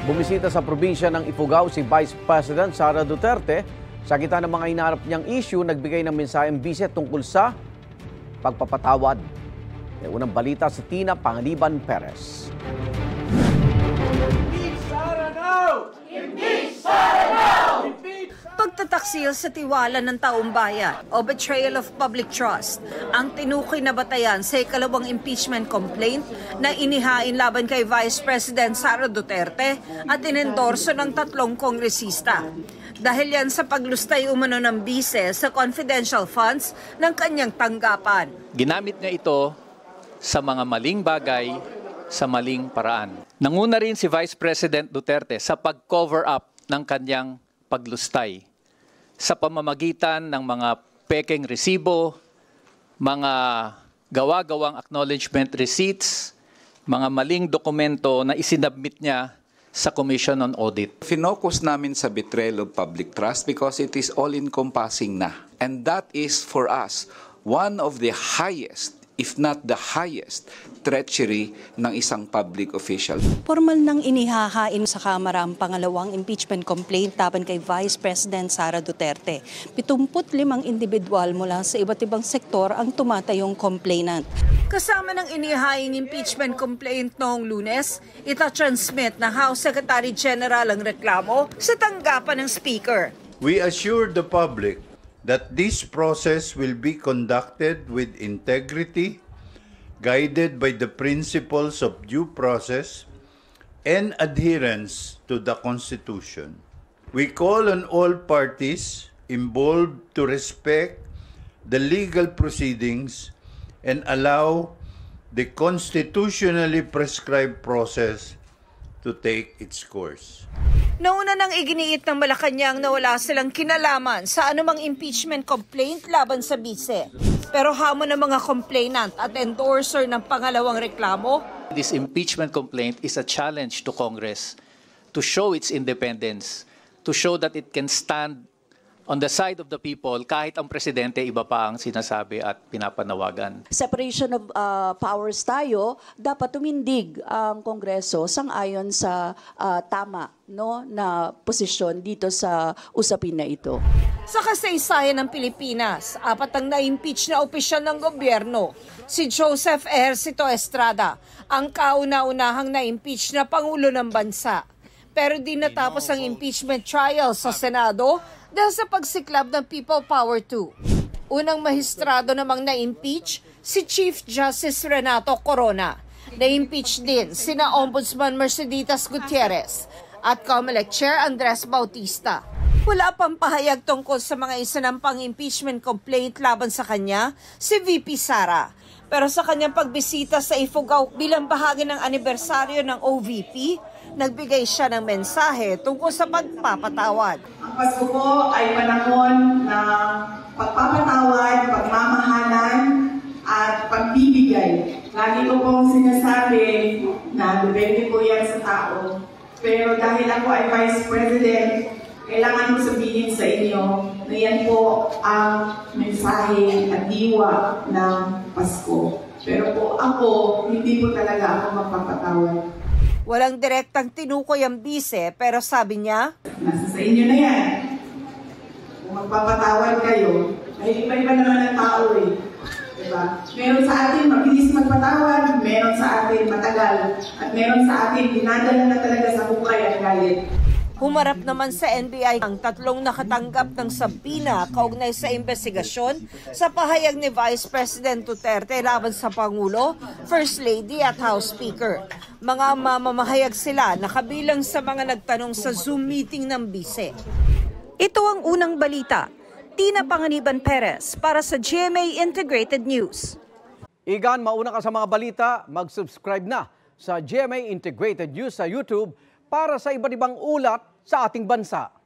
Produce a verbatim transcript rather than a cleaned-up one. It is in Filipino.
Bumisita sa probinsya ng Ifugao si Vice President Sara Duterte. Sa gitna ng mga hinaharap niyang issue, nagbigay ng mensahe ang bise tungkol sa pagpapatawad. May unang balita si Tina Panganiban Perez. Impeach Sara now! Impeach Sara now! Pagtataksil sa tiwala ng taong bayan o betrayal of public trust ang tinukoy na batayan sa ikalawang impeachment complaint na inihain laban kay Vice President Sara Duterte at inendorso ng tatlong kongresista. Dahil yan sa paglustay umano ng bise sa confidential funds ng kanyang tanggapan. Ginamit niya ito sa mga maling bagay, sa maling paraan. Nanguna rin si Vice President Duterte sa pag-cover up ng kanyang paglustay sa pamamagitan ng mga pekeng resibo, mga gawa-gawang acknowledgement receipts, mga maling dokumento na isinabmit niya sa Commission on Audit. Finokus namin sa betrayal of public trust because it is all-encompassing na. And that is for us one of the highest, if not the highest, treachery ng isang public official. Formal nang inihahain sa Kamara ang pangalawang impeachment complaint laban kay Vice President Sara Duterte. pitungput limang individual mula sa iba't ibang sektor ang tumatayong complainant. Kasama ng inihaing impeachment complaint noong Lunes, ita-transmit ng House Secretary General ang reklamo sa tanggapan ng Speaker. We assure the public that this process will be conducted with integrity, guided by the principles of due process and adherence to the Constitution. We call on all parties involved to respect the legal proceedings and allow the constitutionally prescribed process to take its course. Nauna nang iginiit ng Malacanang na wala silang kinalaman sa anumang impeachment complaint laban sa bise. Pero hamon ng mga complainant at endorser ng pangalawang reklamo. This impeachment complaint is a challenge to Congress to show its independence, to show that it can stand on the side of the people kahit ang presidente iba pa ang sinasabi at pinapanawagan. Separation of uh, powers tayo, dapat tumindig ang Kongreso sang-ayon sa uh, tama no na posisyon dito sa usapin na ito. Sa kasaysayan ng Pilipinas, apat ang na-impeach na opisyal ng gobyerno. Si Joseph Ejercito Estrada, ang kauna-unahang na-impeach na Pangulo ng Bansa. Pero di natapos ang impeachment trial sa Senado dahil sa pagsiklab ng People Power two. Unang mahistrado namang na-impeach, si Chief Justice Renato Corona. Na-impeach din sina Ombudsman Merceditas Gutierrez at Comelec Chair Andres Bautista. Wala pang pahayag tungkol sa mga isinampang impeachment complaint laban sa kanya, si V P Sara. Pero sa kanyang pagbisita sa Ifugao bilang bahagi ng anibersaryo ng O V P, nagbigay siya ng mensahe tungkol sa pagpapatawad. Ang Pasko po ay panahon ng pagpapatawad, pagmamahalan at pagbibigay. Lagi ko pong sinasabi na depende po yan sa tao. Pero dahil ako ay Vice President, kailangan ko sabihin sa inyo na yan po ang mensahe at diwa ng Pasko. Pero po ako, hindi po talaga ako magpapatawad. Walang direktang tinukoy ang bise, pero sabi niya, nasa sa inyo na yan. Kung magpapatawad kayo, ay iba-iba naman ang tao eh. Diba? Meron sa atin mabilis magpatawad, meron sa atin matagal, at meron sa atin dinadala na talaga sa hukay at galit. Humarap naman sa N B I ang tatlong nakatanggap ng sabina kaugnay sa investigasyon sa pahayag ni Vice President Duterte laban sa Pangulo, First Lady at House Speaker. Mga mamamahayag sila na kabilang sa mga nagtanong sa Zoom meeting ng bise. Ito ang unang balita. Tina Panganiban Perez para sa G M A Integrated News. Igan, mauna ka sa mga balita, mag-subscribe na sa G M A Integrated News sa YouTube para sa iba't ibang ulat sa ating bansa.